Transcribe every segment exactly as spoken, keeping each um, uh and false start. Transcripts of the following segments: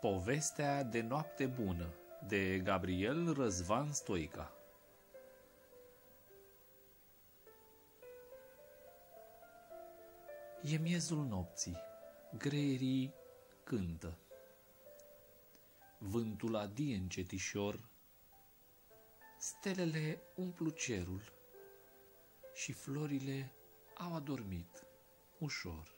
Povestea de noapte bună de Gabriel Răzvan Stoica. E miezul nopții, greierii cântă. Vântul adie încetișor, stelele umplu cerul și florile au adormit ușor.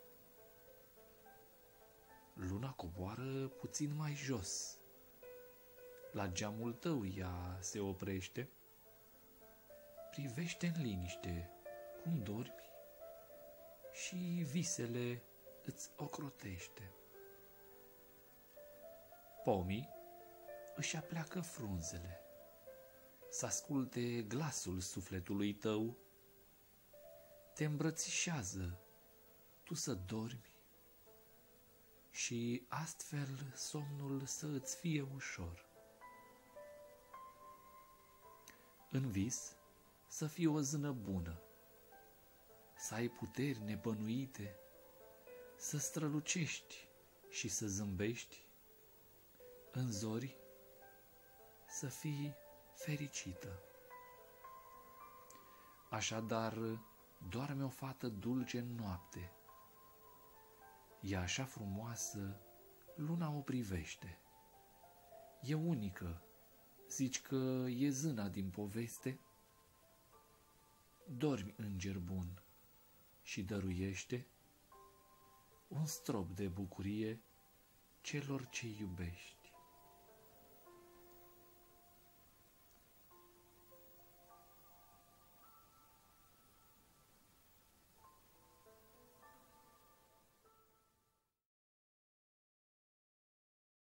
Luna coboară puțin mai jos, la geamul tău ea se oprește, privește în liniște cum dormi și visele îți ocrotește. Pomii își apleacă frunzele, să asculte glasul sufletului tău, te îmbrățișează tu să dormi și astfel somnul să îți fie ușor. În vis să fie o zână bună, să ai puteri nebănuite, să strălucești și să zâmbești, în zori să fii fericită. Așadar, doarme o fată dulce în noapte, e așa frumoasă, luna o privește. E unică, zici că e zâna din poveste? Dormi, înger bun, și dăruiește un strop de bucurie celor ce iubești.